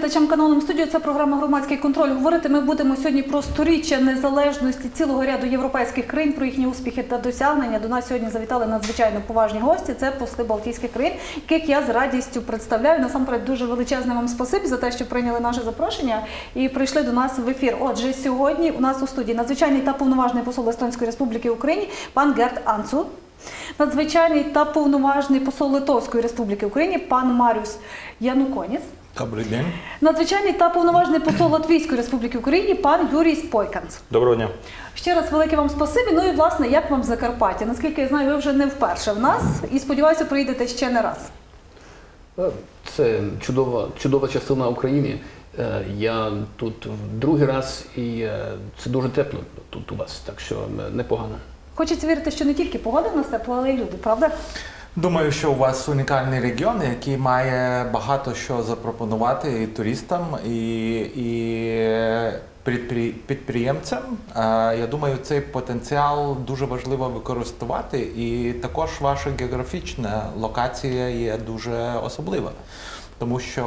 глядачам каналу М-студіо. Це програма «Громадський контроль». Говорити ми будемо сьогодні про сторіччя незалежності цілого ряду європейських країн, про їхні успіхи та досягнення. До нас сьогодні завітали надзвичайно поважні гості. Це посли Балтійських країн, яких я з радістю представляю. Насамперед, дуже величезне вам спасибі за те, що прийняли наше запрошення і прийшли до нас в ефір. Отже, сьогодні у нас у студії надзвичайний та повноважний посол Естонської Республіки в Україні пан Герт Анцу, надзвичайний та повноважний посол Литовської Республіки в Україні пан Маріус Януконіс. Добрий день. Надзвичайний та повноважний посол Латвійської Республіки в Україні пан Юрій Спойканц. Доброго дня. Ще раз велике вам спасибі. Ну і, власне, як вам Закарпаття? Наскільки я знаю, ви вже не вперше в нас і, сподіваюся, приїдете ще не раз. Це чудова частина України. Я тут другий раз і це дуже тепло тут у вас, так що непогано. Хочеться вірити, що не тільки погода в нас тепла, але й люди, правда? Думаю, що у вас унікальний регіон, який має багато що запропонувати і туристам, і підприємцям. Я думаю, цей потенціал дуже важливо використовувати, і також ваша географічна локація є дуже особлива, тому що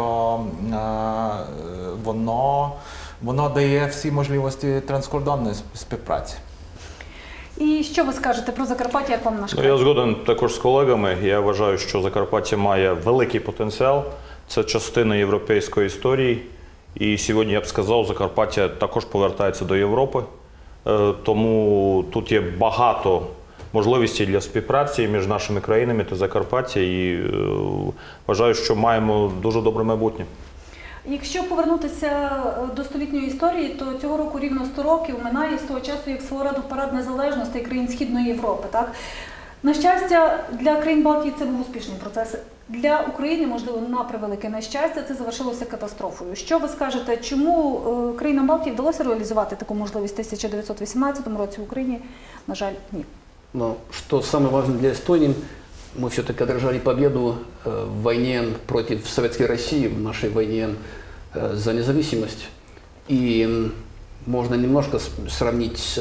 воно дає всі можливості транскордонної співпраці. І що ви скажете про Закарпаття, як вам наш край? Я згоден також з колегами. Я вважаю, що Закарпаття має великий потенціал. Це частина європейської історії. І сьогодні, я б сказав, Закарпаття також повертається до Європи. Тому тут є багато можливостей для співпраці між нашими країнами та Закарпаття. І вважаю, що маємо дуже добре майбутнє. Якщо повернутися до столітньої історії, то цього року рівно 100 років минає з того часу, як свого роду парад незалежності країн Східної Європи. Так? На щастя, для країн Балтії це був успішний процес. Для України, можливо, на превелике нещастя, це завершилося катастрофою. Що ви скажете, чому країнам Балтії вдалося реалізувати таку можливість в 1918 році в Україні? На жаль, ні. Но что самое важное для Эстонии, мы все-таки одержали победу в войне против Советской России, в нашей войне за независимость. И можно немножко сравнить с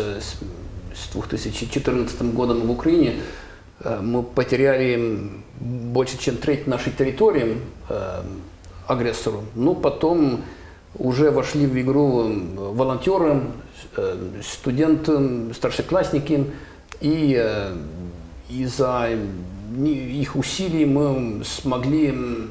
2014 годом в Украине. Мы потеряли больше, чем треть нашей территории агрессору. Но потом уже вошли в игру волонтеры, студенты, старшеклассники. И из-за их усилий мы смогли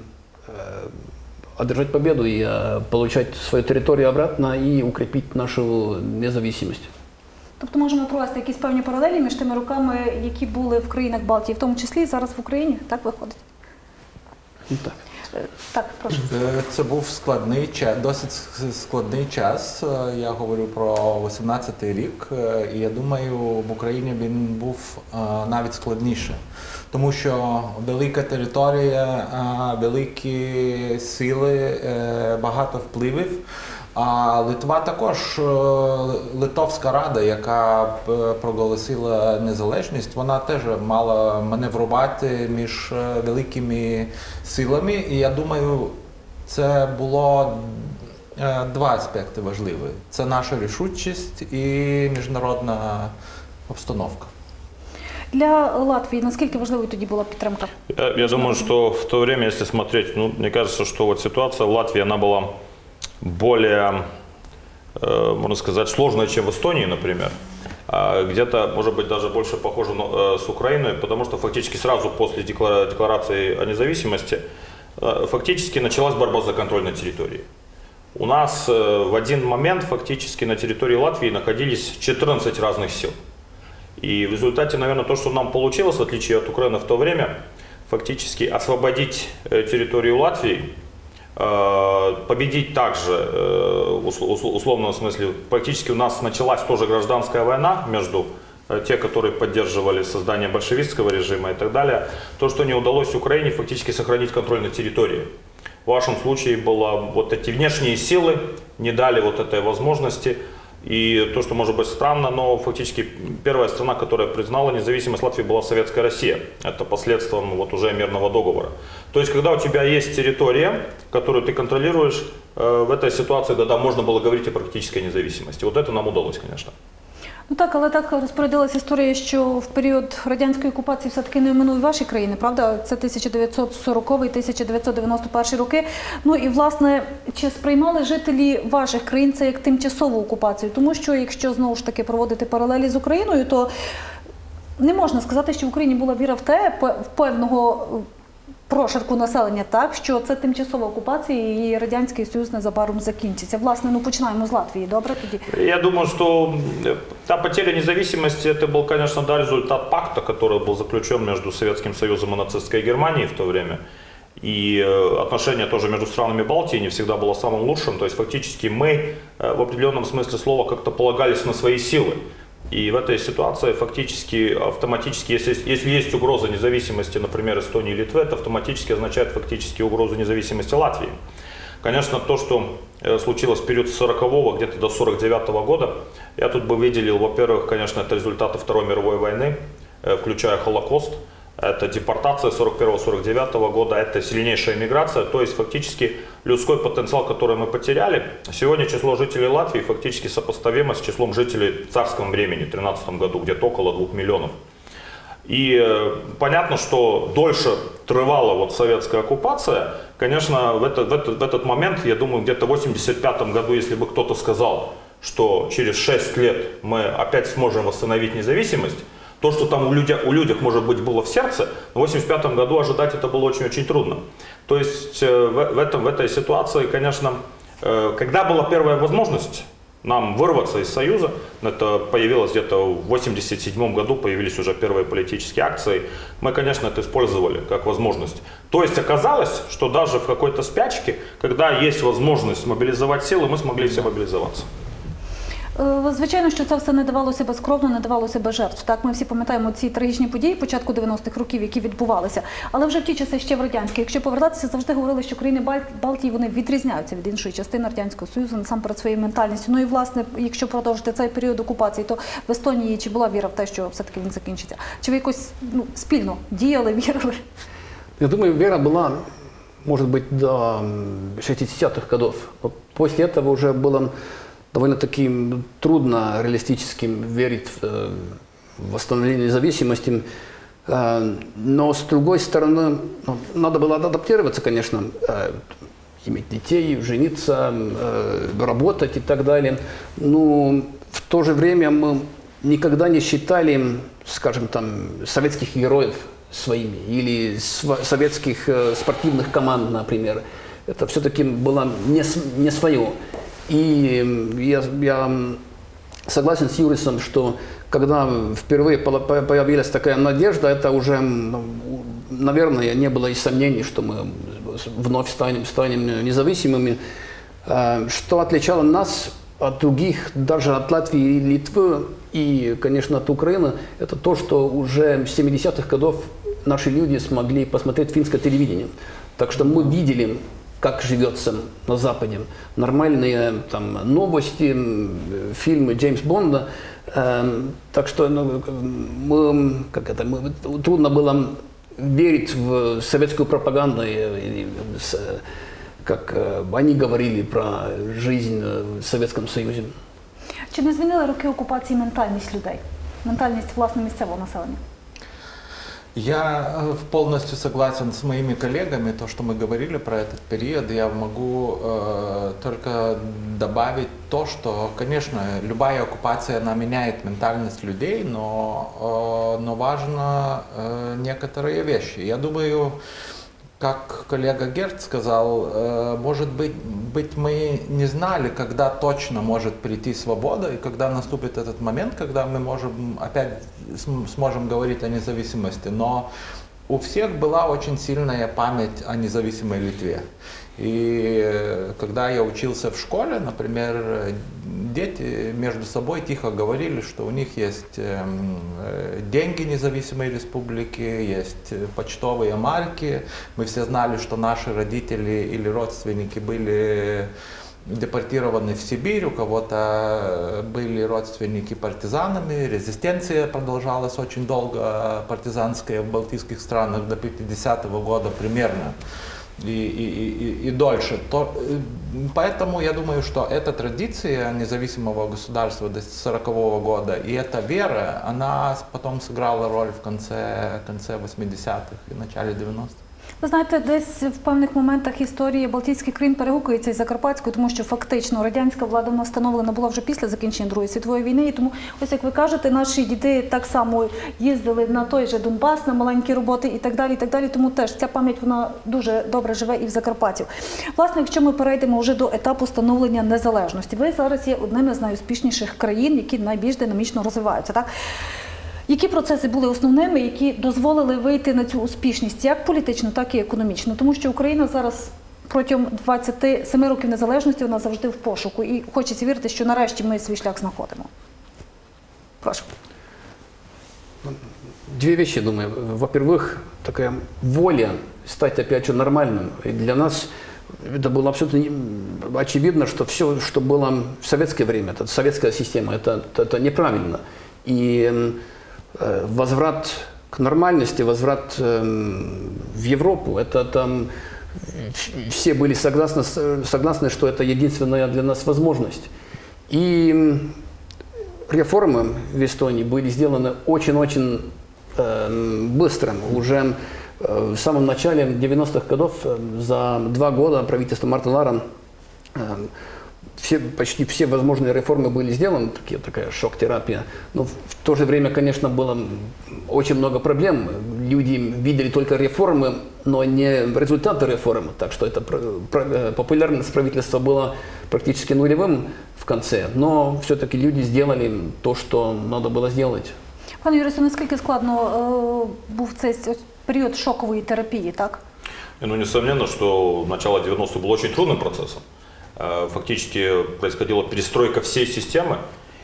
одержать победу и получать свою территорию обратно и укрепить нашу независимость. Тобто можемо провести якісь певні паралелі між тими роками, які були в країнах Балтії, в тому числі і зараз в Україні? Так виходить? Так. Так, прошу. Це був досить складний час. Я говорю про 18-й рік, і я думаю, в Україні він був навіть складніше. Тому що велика територія, великі сили, багато впливів. А Литва також, Литовська Рада, яка проголосила незалежність, вона теж мала маневрувати між великими силами. І я думаю, це було два аспекти важливі. Це наша рішучість і міжнародна обстановка. Для Латвии насколько важливой тоді была підтримка? Я думаю, что в то время, если смотреть, мне кажется, что вот ситуация в Латвии, она была более, можно сказать, сложная, чем в Эстонии, например. Где-то, может быть, даже больше похожа с Украиной, потому что фактически сразу после декларации о независимости фактически началась борьба за контроль на территории. У нас в один момент фактически на территории Латвии находились 14 разных сил. И в результате, наверное, то, что нам получилось, в отличие от Украины в то время, фактически освободить территорию Латвии, победить также, в условном смысле, практически у нас началась тоже гражданская война между те, которые поддерживали создание большевистского режима и так далее. То, что не удалось Украине, фактически сохранить контроль на территории. В вашем случае было вот эти внешние силы, не дали вот этой возможности. И то, что может быть странно, но фактически первая страна, которая признала независимость Латвии, была Советская Россия. Это последствием вот уже мирного договора. То есть, когда у тебя есть территория, которую ты контролируешь, в этой ситуации, да, можно было говорить о практической независимости. Вот это нам удалось, конечно. Ну так, але так розпорядилася історія, що в період радянської окупації все-таки не оминув ваші країни, правда? Це 1940-1991 роки. Ну і, власне, чи сприймали жителі ваших країн це як тимчасову окупацію? Тому що, якщо знову ж таки проводити паралелі з Україною, то не можна сказати, що в Україні була віра в те, в певного прошарку населення, так, що це тимчасова окупація і Радянський Союз незабаром закінчиться. Власне, ну починаємо з Латвії, добре тоді? Я думаю, что та потеря независимости, это был, конечно, да, результат пакта, который был заключен между Советским Союзом и нацистской Германией в то время. И отношения тоже между странами Балтии не всегда было самым лучшим. То есть фактически мы в определенном смысле слова как-то полагались на свои силы. И в этой ситуации фактически, автоматически, если есть угроза независимости, например, Эстонии и Литвы, это автоматически означает фактически угрозу независимости Латвии. Конечно, то, что случилось в период с 40-го где-то до 49-го года, я тут бы выделил, во-первых, конечно, это результаты Второй мировой войны, включая Холокост. Это депортация 41-49 года, это сильнейшая миграция, то есть фактически людской потенциал, который мы потеряли. Сегодня число жителей Латвии фактически сопоставимо с числом жителей в царском времени в 2013 году, где-то около 2 миллионов. И понятно, что дольше трывала вот советская оккупация, конечно, в этот момент, я думаю, где-то в 1985 году, если бы кто-то сказал, что через 6 лет мы опять сможем восстановить независимость, то, что там у людях, может быть, было в сердце, в 1985 году ожидать это было очень-очень трудно. То есть в этой ситуации, конечно, когда была первая возможность нам вырваться из Союза, это появилось где-то в 1987 году, появились уже первые политические акции, мы, конечно, это использовали как возможность. То есть оказалось, что даже в какой-то спячке, когда есть возможность мобилизовать силы, мы смогли все мобилизоваться. Звичайно, що це все не давалося безкровно, не давалося без жертв. Так, ми всі пам'ятаємо ці трагічні події початку 90-х років, які відбувалися. Але вже в ті часи, ще в радянські, якщо повертатися, завжди говорили, що країни Балтії, вони відрізняються від іншої частини Радянського Союзу, насамперед своєю ментальністю. Ну і, власне, якщо продовжити цей період окупації, то в Естонії чи була віра в те, що все-таки він закінчиться? Чи ви якось спільно діяли, вірили? Я думаю, вера была, может быть, до 60-х годов. Вот после этого уже было довольно-таки трудно реалистически верить в восстановление независимости. Но, с другой стороны, надо было адаптироваться, конечно, иметь детей, жениться, работать и так далее. Но в то же время мы никогда не считали, скажем, там, советских героев своими или советских спортивных команд, например. Это все-таки было не свое. И я согласен с Юрисом, что когда впервые появилась такая надежда, это уже, наверное, не было и сомнений, что мы вновь станем независимыми. Что отличало нас от других, даже от Латвии и Литвы, и, конечно, от Украины, это то, что уже с 70-х годов наши люди смогли посмотреть финское телевидение. Так что мы видели, как живется на Западе. Нормальные там новости, фильмы Джеймса Бонда. Так что трудно было верить в советскую пропаганду, как они говорили про жизнь в Советском Союзе. Чи не змінили роки окупації ментальність людей? Ментальність, власне, місцевого населення? Я полностью согласен с моими коллегами, то, что мы говорили про этот период. Я могу только добавить то, что, конечно, любая оккупация, она меняет ментальность людей, но важно некоторые вещи. Я думаю, как коллега Герц сказал, может быть, мы не знали, когда точно может прийти свобода и когда наступит этот момент, когда мы опять сможем говорить о независимости. Но у всех была очень сильная память о независимой Литве. И когда я учился в школе, например, дети между собой тихо говорили, что у них есть деньги независимой республики, есть почтовые марки. Мы все знали, что наши родители или родственники были депортированы в Сибирь, у кого-то были родственники партизанами, резистенция продолжалась очень долго, партизанская в балтийских странах до 50-го года примерно. и дольше. Поэтому я думаю, что эта традиция независимого государства до 1940 года и эта вера, она потом сыграла роль в конце 80-х и начале 90-х. Ви знаєте, десь в певних моментах історії Балтійських країн перегукується із Закарпатською, тому що фактично радянська влада вона встановлена була вже після закінчення Другої світової війни. І тому, ось як ви кажете, наші діди так само їздили на той же Донбас, на маленькі роботи і так далі, і так далі. Тому теж ця пам'ять, вона дуже добре живе і в Закарпаттю. Власне, якщо ми перейдемо вже до етапу становлення незалежності, ви зараз є одним із найуспішніших країн, які найбільш динамічно розвиваються, так? Які процеси були основними, які дозволили вийти на цю успішність, як політично, так і економічно? Тому що Україна зараз протягом 27 років незалежності, вона завжди в пошуку. І хочеться вірити, що нарешті ми свій шлях знаходимо. Прошу. Две вещи, думаю. Во-первых, такая воля стать опять же нормальным. И для нас это было абсолютно очевидно, что все, что было в советское время, это советская система, это неправильно. И возврат к нормальности, возврат в Европу, это там все были согласны, что это единственная для нас возможность. И реформы в Эстонии были сделаны очень-очень быстро. Уже в самом начале 90-х годов, за 2 года правительства Марта Лара, почти все возможные реформы были сделаны, такая шок-терапия. Но в то же время, конечно, было очень много проблем. Люди видели только реформы, но не результаты реформ. Так что это популярность правительства была практически нулевым в конце. Но все-таки люди сделали то, что надо было сделать. Пане Юрію, наскільки складно був цей період шокової терапії, так? Ну, несомненно, что начало 90-х было очень трудным процессом. Фактически происходила перестройка всей системы,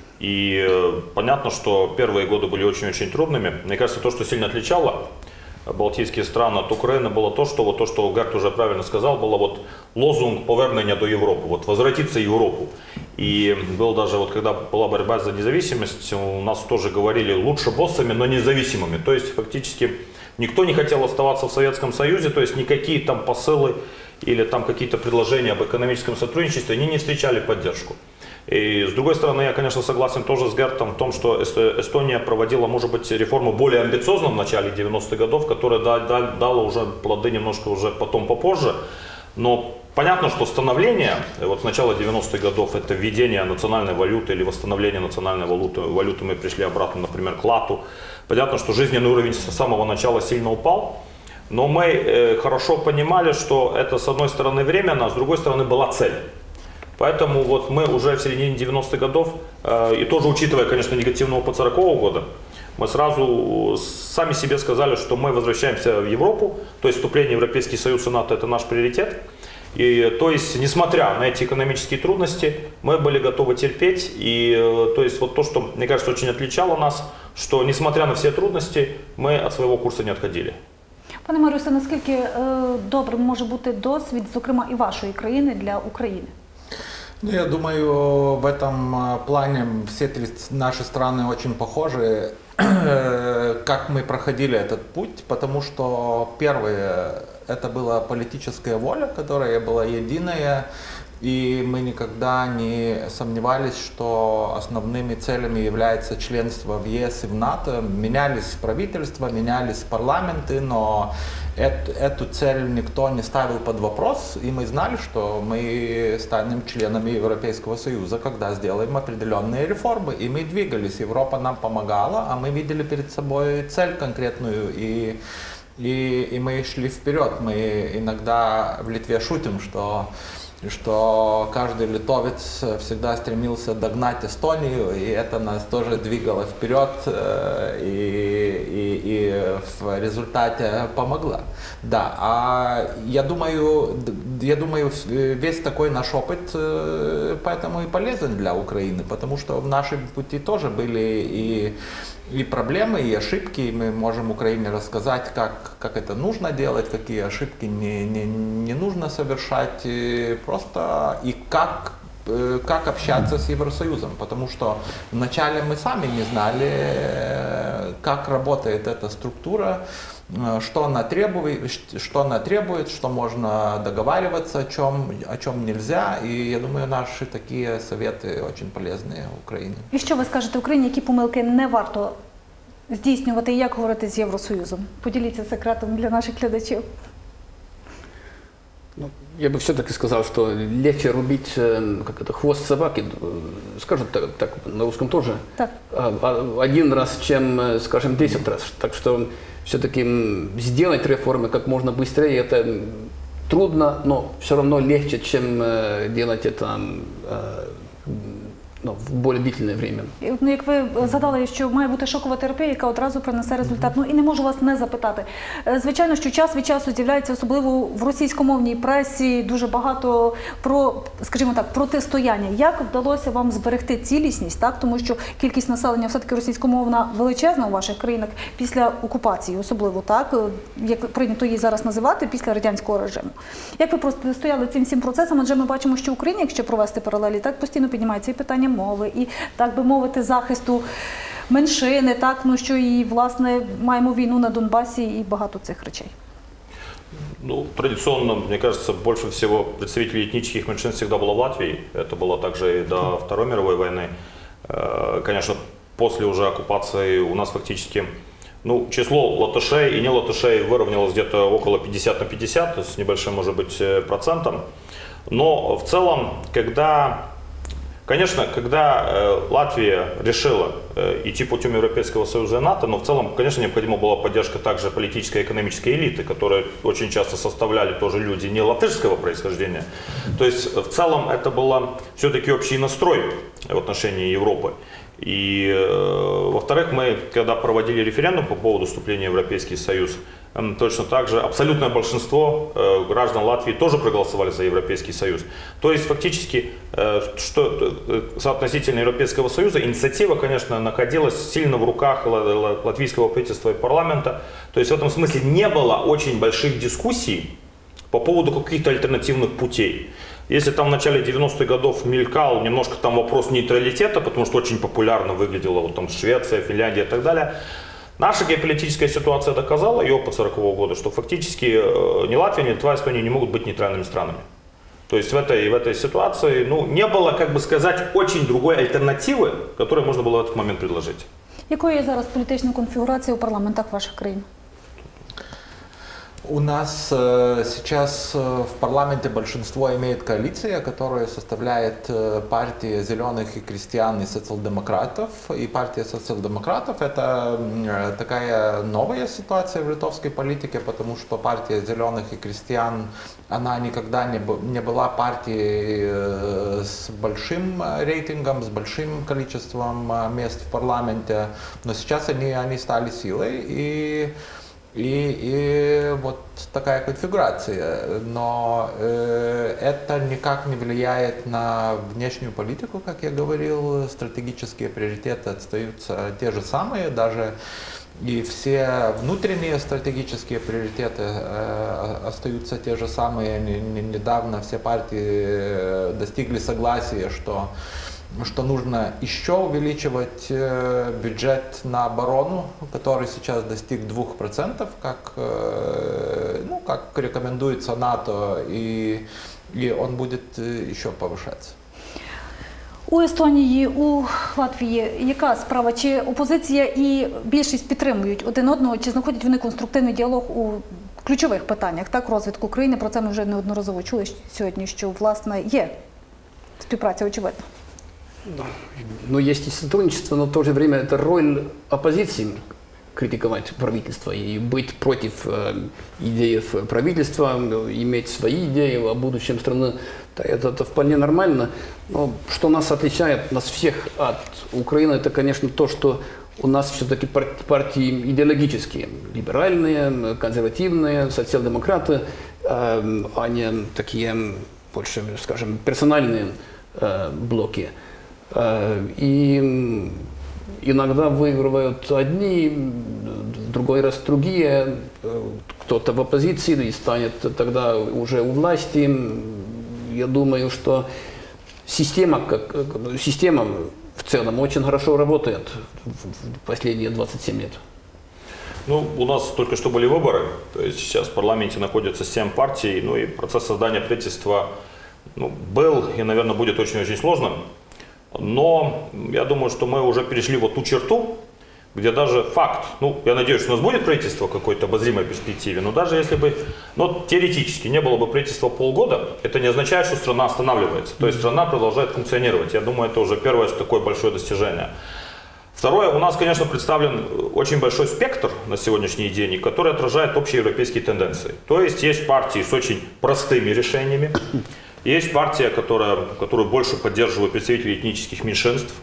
и понятно, что первые годы были очень-очень трудными. Мне кажется, то, что сильно отличало балтийские страны от Украины, было то, что Герт уже правильно сказал, было вот лозунг повернення до Европы, вот возвратиться в Европу. И был даже, вот когда была борьба за независимость, у нас тоже говорили лучше боссами, но независимыми. То есть фактически никто не хотел оставаться в Советском Союзе, то есть никакие там посылы или там какие-то предложения об экономическом сотрудничестве, они не встречали поддержку. И с другой стороны, я, конечно, согласен тоже с Гертом в том, что Эстония проводила, может быть, реформу более амбициозно в начале 90-х годов, которая дала уже плоды немножко уже потом попозже. Но понятно, что становление, вот с начала 90-х годов, это введение национальной валюты или восстановление национальной валюты, мы пришли обратно, например, к лату. Понятно, что жизненный уровень с самого начала сильно упал. Но мы хорошо понимали, что это, с одной стороны, временно, а с другой стороны, была цель. Поэтому вот мы уже в середине 90-х годов, и тоже учитывая, конечно, негативный опыт 40-го года, мы сразу сами себе сказали, что мы возвращаемся в Европу, то есть вступление в Европейский Союз и НАТО – это наш приоритет. И, то есть, несмотря на эти экономические трудности, мы были готовы терпеть. И, то есть, вот то, что, мне кажется, очень отличало нас, что, несмотря на все трудности, мы от своего курса не отходили. Пане Марюсе, наскільки добрим може бути досвід, зокрема і вашої країни, для України? Ну, я думаю, в этом плане все три наши страны очень похожи, как мы проходили этот путь, потому что первое, это была политическая воля, которая была единая, и мы никогда не сомневались, что основными целями является членство в ЕС и в НАТО. Менялись правительства, менялись парламенты, но эту цель никто не ставил под вопрос, и мы знали, что мы станем членами Европейского Союза, когда сделаем определенные реформы, и мы двигались. Европа нам помогала, а мы видели перед собой цель конкретную, и мы шли вперед. Мы иногда в Литве шутим, что каждый литовец всегда стремился догнать Эстонию, и это нас тоже двигало вперед и в результате помогло. Да, а я думаю, весь такой наш опыт поэтому и полезен для Украины, потому что в нашем пути тоже были и проблемы, и ошибки, и мы можем Украине рассказать, как это нужно делать, какие ошибки не нужно совершать, просто и как как общаться с Евросоюзом, потому что вначале мы сами не знали, как работает эта структура, что она требует, что можно договариваться, о чем нельзя. И я думаю, наши такие советы очень полезные Украине. І що ви скажете Україні, які помилки не варто здійснювати і як говорити з Євросоюзом? Поділіться секретом для наших глядачів. Ну, я бы все-таки сказал, что легче рубить как это, хвост собаки, скажут так на русском тоже, Так. один раз, чем, скажем, 10 раз. Так что все-таки сделать реформы как можно быстрее, это трудно, но все равно легче, чем делать это в более длительное время. Ну, як ви згадали, що має бути шокова терапія, яка одразу принесе результат. Ну і не можу вас не запитати. Звичайно, що час від часу з'являється, особливо в російськомовній пресі, дуже багато про, скажімо так, протистояння. Як вдалося вам зберегти цілісність, так? Тому що кількість населення все-таки російськомовна величезна у ваших країнах після окупації, особливо так, як прийнято її зараз називати, після радянського режиму. Як ви протистояли цим всім процесам? Адже ми бачимо, що в Україні, якщо провести паралелі, так постійно піднімається і питання мови, і, так би мовити, захисту меншини, так, ну що і, власне, маємо війну на Донбасі і багато цих речей. Ну, традиционно, мне кажется, больше всего представителей этнических меньшинств всегда было в Латвии. Это было также и до Второй мировой войны. Конечно, после уже оккупации у нас фактически число латышей и не латышей выровнялось где-то около 50 на 50, то есть с небольшим, может быть, процентом. Но в целом, когда Латвия решила идти путем Европейского Союза и НАТО, но в целом, конечно, необходима была поддержка также политической и экономической элиты, которые очень часто составляли тоже люди не латышского происхождения. То есть в целом это был все-таки общий настрой в отношении Европы. И, во-вторых, мы, когда проводили референдум по поводу вступления в Европейский Союз, точно так же абсолютное большинство граждан Латвии тоже проголосовали за Европейский Союз. То есть фактически, что соотносительно Европейского Союза, инициатива, конечно, находилась сильно в руках латвийского правительства и парламента. То есть в этом смысле не было очень больших дискуссий по поводу каких-то альтернативных путей. Если там в начале 90-х годов мелькал немножко там вопрос нейтралитета, потому что очень популярно выглядела вот там Швеция, Финляндия и так далее, наша геополитическая ситуация доказала, и опыт 40-го года, что фактически ни Латвия, ни Литва, Эстония не могут быть нейтральными странами. То есть в этой ситуации не было, как бы сказать, очень другой альтернативы, которую можно было в этот момент предложить. Якою є зараз політична конфігурація у парламентах ваших країн? У нас сейчас в парламенте большинство имеет коалиция, которая составляет партия зеленых и крестьян и социал-демократов. И партия социал-демократов – это такая новая ситуация в литовской политике, потому что партия зеленых и крестьян, она никогда не была партией с большим рейтингом, с большим количеством мест в парламенте. Но сейчас они стали силой. И вот такая конфигурация, но это никак не влияет на внешнюю политику, как я говорил, стратегические приоритеты остаются те же самые, даже и все внутренние стратегические приоритеты остаются те же самые. Недавно все партии достигли согласия, что нужно еще увеличивать бюджет на оборону, который сейчас достиг 2%, как рекомендуется НАТО, и он будет еще повышаться. У Естонії, у Латвії яка справа? Чи опозиція і більшість підтримують один одного, чи знаходять вони конструктивний діалог у ключових питаннях, так, розвитку країни? Про це ми вже неодноразово чули сьогодні, що, власне, є співпраця, очевидно. Ну, есть и сотрудничество, но в то же время это роль оппозиции критиковать правительство и быть против идей правительства, иметь свои идеи о будущем страны. Это вполне нормально. Но что нас отличает, нас всех от Украины, это, конечно, то, что у нас все-таки партии идеологические, либеральные, консервативные, социал-демократы, а не такие, больше, скажем, персональные блоки. И иногда выигрывают одни, в другой раз другие, кто-то в оппозиции и станет тогда уже у власти. Я думаю, что система в целом очень хорошо работает в последние 27 лет. Ну, у нас только что были выборы, то есть сейчас в парламенте находится 7 партий, ну и процесс создания правительства был и, наверное, будет очень-очень сложным. Но я думаю, что мы уже перешли вот ту черту, где даже факт, я надеюсь, что у нас будет правительство в какой-то обозримой перспективе, но даже если бы, теоретически не было бы правительства полгода, это не означает, что страна останавливается. То есть страна продолжает функционировать. Я думаю, это уже первое такое большое достижение. Второе, у нас, конечно, представлен очень большой спектр на сегодняшний день, который отражает общеевропейские тенденции. То есть партии с очень простыми решениями, есть партия, которую больше поддерживают представители этнических меньшинств.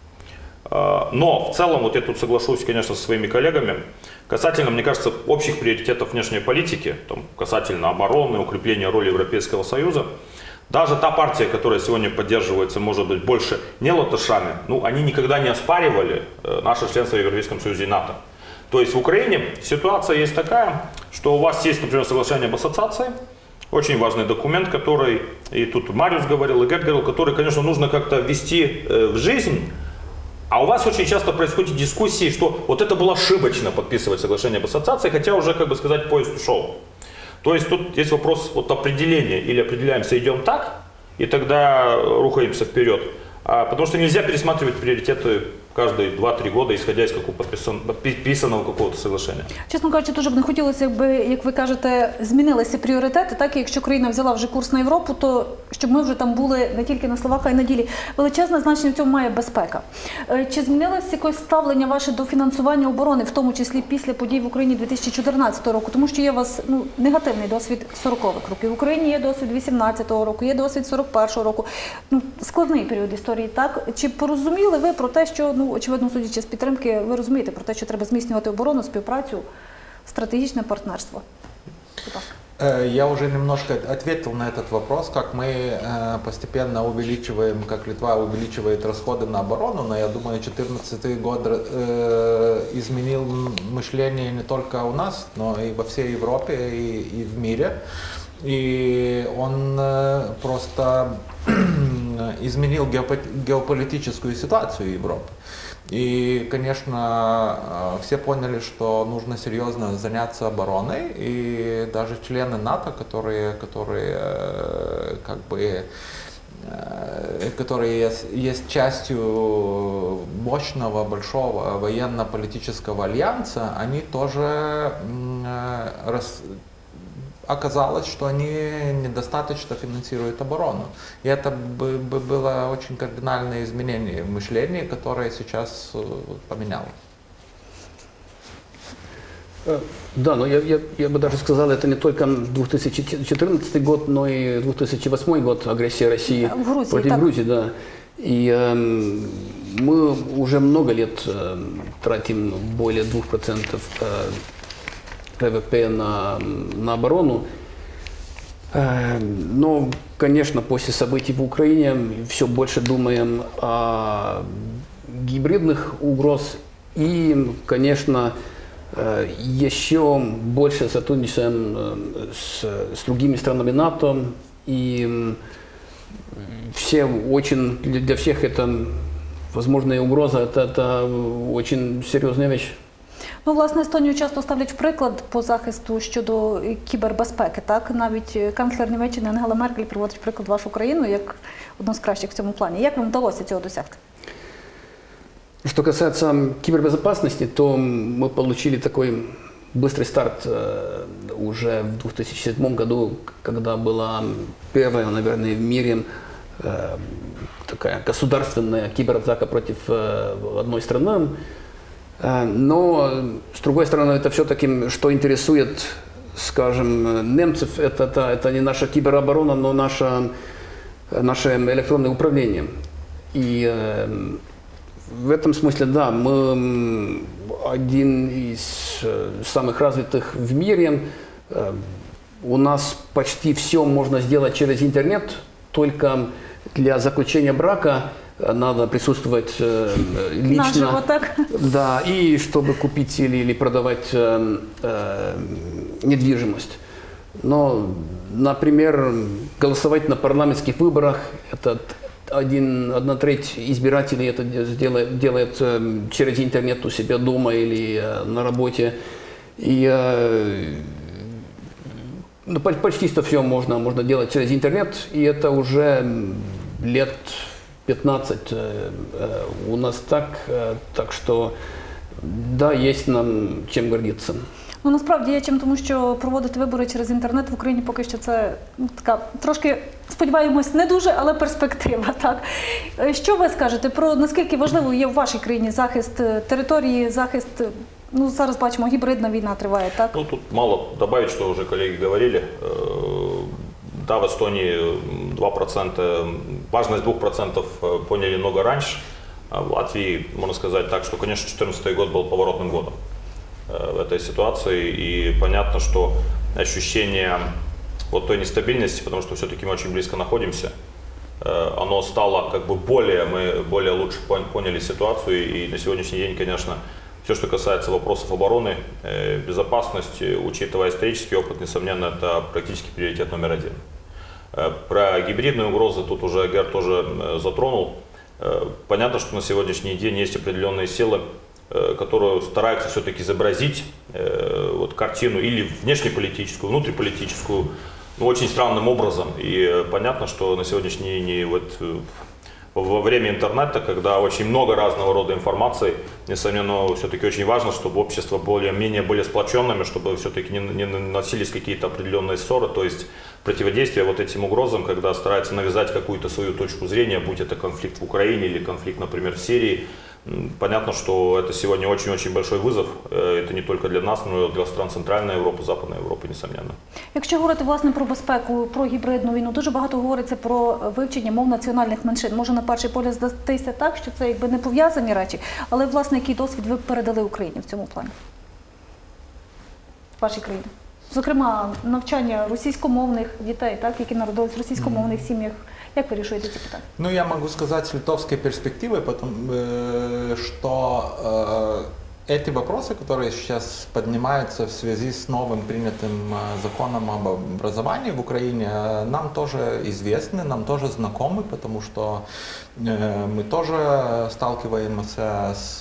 Но в целом, я тут соглашусь, конечно, со своими коллегами, касательно, мне кажется, общих приоритетов внешней политики, касательно обороны, укрепления роли Европейского Союза, даже та партия, которая сегодня поддерживается, может быть, больше не латышами, они никогда не оспаривали наше членство в Европейском Союзе и НАТО. То есть в Украине ситуация есть такая, что у вас есть, например, соглашение об ассоциации, очень важный документ, который, и тут Мариус говорил, и Гет говорил, который, конечно, нужно как-то ввести в жизнь. А у вас очень часто происходят дискуссии, что вот это было ошибочно подписывать соглашение об ассоциации, хотя уже, поезд ушел. То есть тут есть вопрос определения. Или определяемся, идем так, и тогда рухаемся вперед. Потому что нельзя пересматривать приоритеты каждые 2-3 года, исходя из підписаного какого-то соглашення. Чесно кажучи, дуже б не хотілося, якби, як ви кажете, змінилися пріоритети, так, і якщо країна взяла вже курс на Європу, то щоб ми вже там були не тільки на словах, а й на ділі. Величезне значення в цьому має безпека. Чи змінилося якось ставлення ваше до фінансування оборони, в тому числі після подій в Україні 2014 року? Тому що є у вас негативний досвід 40-х років. В Україні є досвід 18-го року, є досвід 41-го року. Складний період історії, так? Чи порозуміли ви про те, що, очевидно, судячи з підтримки, ви розумієте про те, що треба зміцнювати оборону, співпрацю, стратегічне партнерство? Я уже немножко ответил на этот вопрос, как мы постепенно увеличиваем, как Литва увеличивает расходы на оборону, но я думаю, 2014 год изменил мышление не только у нас, но и во всей Европе и в мире. И он просто изменил геополитическую ситуацию Европы. И, конечно, все поняли, что нужно серьезно заняться обороной, и даже члены НАТО, которые есть частью мощного, большого военно-политического альянса, они тоже оказалось, что они недостаточно финансируют оборону. И это было очень кардинальное изменение в мышлении, которое сейчас поменялось. Да, но я бы даже сказал, это не только 2014 год, но и 2008 год, агрессия России против Грузии. Да. И мы уже много лет тратим более 2% ВВП на оборону. Но, конечно, после событий в Украине все больше думаем о гибридных угроз и, конечно, еще больше сотрудничаем с другими странами НАТО. И для всех это возможная угроза, это очень серьезная вещь. Власне, Естонію часто ставлять в приклад по захисту щодо кібербезпеки. Так? Навіть канцлер Німеччини Ангела Меркель приводить в приклад вашу країну як одну з кращих в цьому плані. Як вам вдалося цього досягти? Что касается кибербезопасности, то мы получили такой быстрый старт уже в 2007 году, когда была первая, наверное, в мире такая государственная кибератака против одной страны. Но, с другой стороны, это все-таки, что интересует, скажем, немцев, это не наша кибероборона, но наше электронное управление. И в этом смысле, да, мы один из самых развитых в мире. У нас почти все можно сделать через интернет, только для заключения брака надо присутствовать лично. Наживо, так? Да, и чтобы купить или продавать недвижимость. Но, например, голосовать на парламентских выборах, это одна треть избирателей это делает через интернет у себя дома или на работе. И почти что все можно делать через интернет, и это уже лет 15 у нас так что да, есть нам чим гордитися. Ну, насправді є чим, тому що проводити вибори через інтернет в Україні поки що це така трошки, сподіваємось, не дуже, але перспектива. Так. Що ви скажете про наскільки важливо є в вашій країні захист території, захист, ну зараз бачимо, гібридна війна триває, так? Ну, тут мало добавить, что уже коллеги говорили. Да, в Эстонии 2%, важность 2% поняли много раньше. А в Латвии, можно сказать так, что, конечно, 2014 год был поворотным годом в этой ситуации. И понятно, что ощущение вот той нестабильности, потому что все-таки мы очень близко находимся, оно стало как бы мы более лучше поняли ситуацию. И на сегодняшний день, конечно, все, что касается вопросов обороны, безопасности, учитывая исторический опыт, несомненно, это практически приоритет номер один. Про гибридные угрозы тут уже Гер тоже затронул. Понятно, что на сегодняшний день есть определенные силы, которые стараются все-таки изобразить вот картину или внешнеполитическую, внутриполитическую, ну, очень странным образом. И понятно, что на сегодняшний день вот во время интернета, когда очень много разного рода информации, несомненно, все-таки очень важно, чтобы общество более сплоченными, чтобы все-таки не носились какие-то определенные ссоры, то есть противодействие вот этим угрозам, когда стараются навязать какую-то свою точку зрения, будь это конфликт в Украине или конфликт, например, в Сирии. Понятно, что это сегодня очень-очень большой вызов. Это не только для нас, но и для стран Центральной Европы, Западной Европы, несомненно. Якщо говорити, власне, про безпеку, про гібридну війну, дуже багато говориться про вивчення мов національних меншин. Може, на перший погляд здатися так, що це якби не пов'язані речі, але, власне, який досвід ви передали Україні в цьому плані? В вашій країні. Зокрема, навчання російськомовних дітей, так, які народились в російськомовних сім'ях. Як ви рішуєте ці питання? Ну, я могу сказать с литовской перспективы, что эти вопросы, которые сейчас поднимаются в связи с новым принятым законом об образовании в Украине, нам тоже известны, нам тоже знакомы, потому что мы тоже сталкиваемся с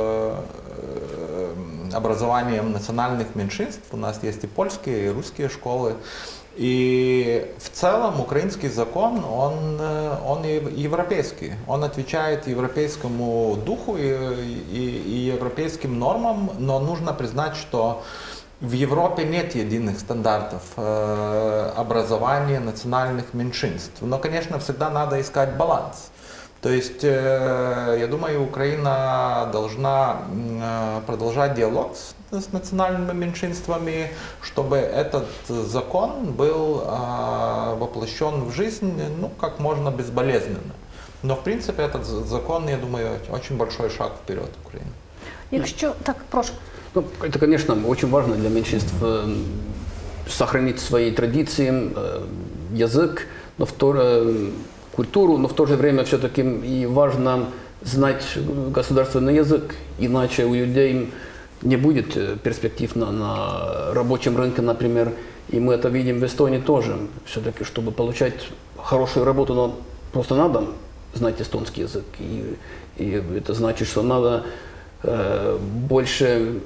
образованием национальных меньшинств. У нас есть и польские, и русские школы. И в целом украинский закон, он европейский, он отвечает европейскому духу и европейским нормам, но нужно признать, что в Европе нет единых стандартов образования национальных меньшинств. Но, конечно, всегда надо искать баланс. То есть, я думаю, Украина должна продолжать диалог с национальными меньшинствами, чтобы этот закон был воплощен в жизнь, ну, как можно безболезненно. Но, в принципе, этот закон, я думаю, очень большой шаг вперед Украины. Якщо... Так, прошу. Ну, это, конечно, очень важно для меньшинств сохранить свои традиции, язык, культуру, но в то же время все-таки и важно знать государственный язык, иначе у людей не будет перспектив на рабочем рынке, например. И мы это видим в Эстонии тоже. Все-таки, чтобы получать хорошую работу, но просто надо знать эстонский язык. И это значит, что надо большего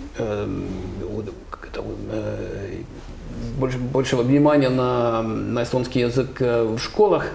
внимания на эстонский язык в школах.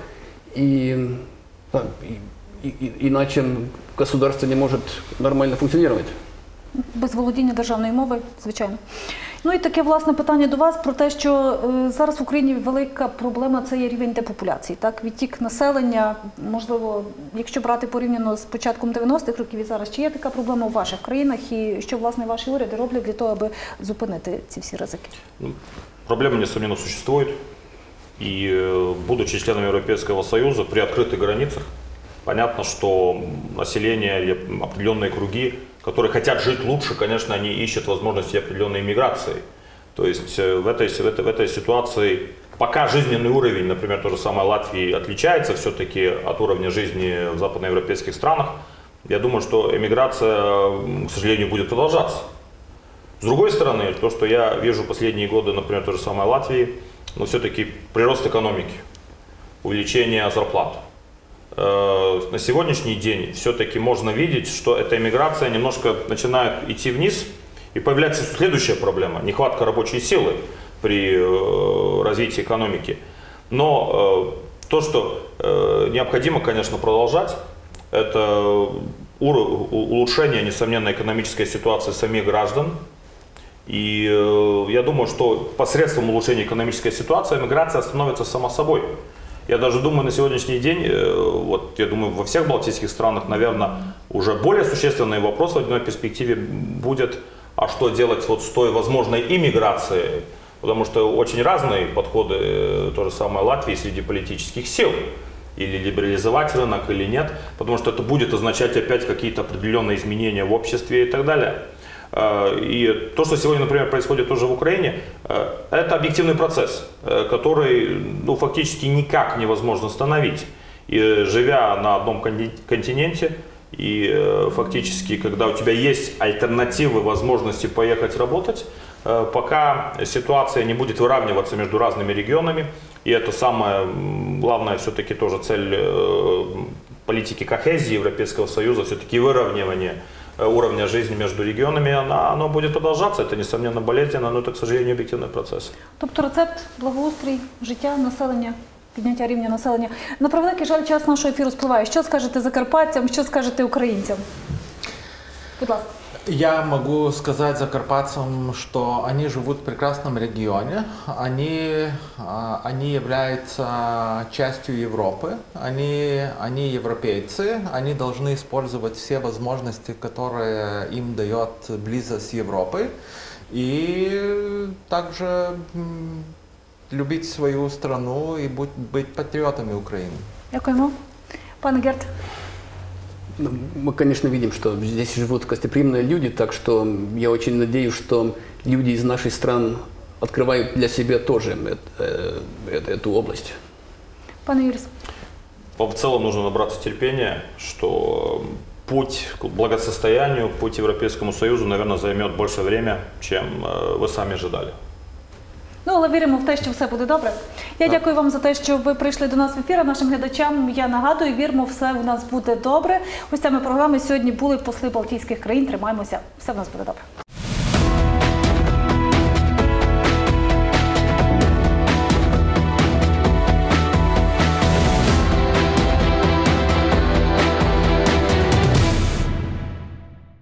Иначе государство не может нормально функционировать. Без володіння державної мови, звичайно. Ну і таке, власне, питання до вас про те, що зараз в Україні велика проблема – це є рівень депопуляції. Так? Відтік населення, можливо, якщо брати порівняно з початком 90-х років і зараз, чи є така проблема у ваших країнах і що, власне, ваші уряди роблять для того, аби зупинити ці всі ризики? Проблема, несомненно, существует. И, будучи членом Европейского Союза, при открытых границах, понятно, что население или определенные круги, которые хотят жить лучше, конечно, они ищут возможности определенной миграции. То есть в этой ситуации, пока жизненный уровень, например, то же самое Латвии, отличается все-таки от уровня жизни в западноевропейских странах, я думаю, что эмиграция, к сожалению, будет продолжаться. С другой стороны, то, что я вижу последние годы, например, то же самое Латвии, но все-таки прирост экономики, увеличение зарплат, на сегодняшний день все-таки можно видеть, что эта иммиграция немножко начинает идти вниз, и появляется следующая проблема – нехватка рабочей силы при развитии экономики. Но то, что необходимо, конечно, продолжать, это улучшение, несомненно, экономической ситуации самих граждан. И я думаю, что посредством улучшения экономической ситуации миграция становится сама собой. Я даже думаю, на сегодняшний день, вот я думаю, во всех балтийских странах, наверное, уже более существенный вопрос в одной перспективе будет, а что делать вот с той возможной иммиграцией, потому что очень разные подходы, то же самое Латвии среди политических сил, или либерализовать рынок, или нет, потому что это будет означать опять какие-то определенные изменения в обществе и так далее. И то, что сегодня, например, происходит тоже в Украине, это объективный процесс, который фактически никак невозможно остановить. И живя на одном континенте, и фактически, когда у тебя есть альтернативы, возможности поехать работать, пока ситуация не будет выравниваться между разными регионами, и это самая главная все-таки тоже цель политики кохезии Европейского Союза, все-таки выравнивание уровня жизни между регионами, оно будет продолжаться. Это, несомненно, болезненно, но это, к сожалению, объективный процес. Тобто рецепт благоустрій, життя населення, підняття рівня населення. На превеликий жаль, час нашого ефіру спливає. Що скажете закарпатцям, що скажете українцям? Будь ласка. Я могу сказать закарпатцам, что они живут в прекрасном регионе, они являются частью Европы, они европейцы, они должны использовать все возможности, которые им дает близость с Европой, и также любить свою страну и быть патриотами Украины. Дякуємо. Пане Герт. Мы, конечно, видим, что здесь живут гостеприимные люди, так что я очень надеюсь, что люди из наших стран открывают для себя тоже эту область. Пане Юрис. В целом нужно набраться терпения, что путь к благосостоянию, путь к Европейскому Союзу, наверное, займет больше время, чем вы сами ожидали. Ну, але віримо в те, що все буде добре. Я дякую вам за те, що ви прийшли до нас в ефір. А нашим глядачам я нагадую, віримо, все у нас буде добре. Гостями програми сьогодні були посли Балтійських країн. Тримаємося, все в нас буде добре.